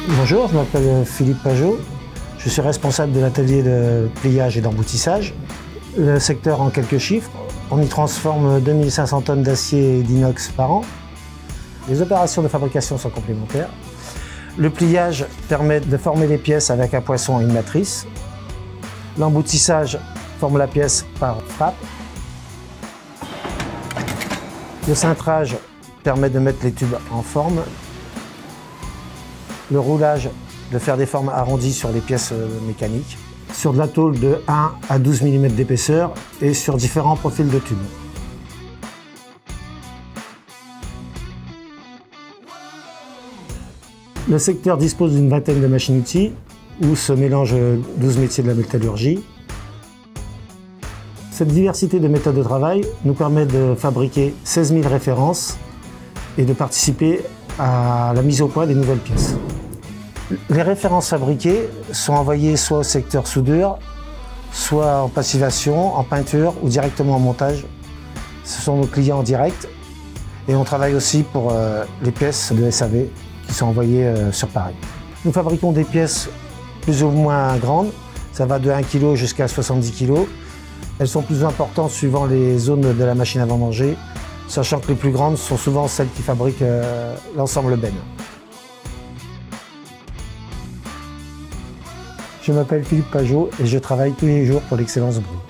Bonjour, je m'appelle Philippe Pajot. Je suis responsable de l'atelier de pliage et d'emboutissage. Le secteur en quelques chiffres, on y transforme 2500 tonnes d'acier et d'inox par an. Les opérations de fabrication sont complémentaires. Le pliage permet de former les pièces avec un poinçon et une matrice. L'emboutissage forme la pièce par frappe. Le cintrage permet de mettre les tubes en forme. Le roulage, de faire des formes arrondies sur les pièces mécaniques, sur de la tôle de 1 à 12 mm d'épaisseur et sur différents profils de tubes. Le secteur dispose d'une vingtaine de machines-outils où se mélangent 12 métiers de la métallurgie. Cette diversité de méthodes de travail nous permet de fabriquer 16 000 références et de participer à la mise au point des nouvelles pièces. Les références fabriquées sont envoyées soit au secteur soudure, soit en passivation, en peinture ou directement en montage. Ce sont nos clients en direct et on travaille aussi pour les pièces de SAV qui sont envoyées sur Paris. Nous fabriquons des pièces plus ou moins grandes, ça va de 1 kg jusqu'à 70 kg. Elles sont plus importantes suivant les zones de la machine à vendanger, sachant que les plus grandes sont souvent celles qui fabriquent l'ensemble Ben. Je m'appelle Philippe Pajot et je travaille tous les jours pour l'Excellence Brou.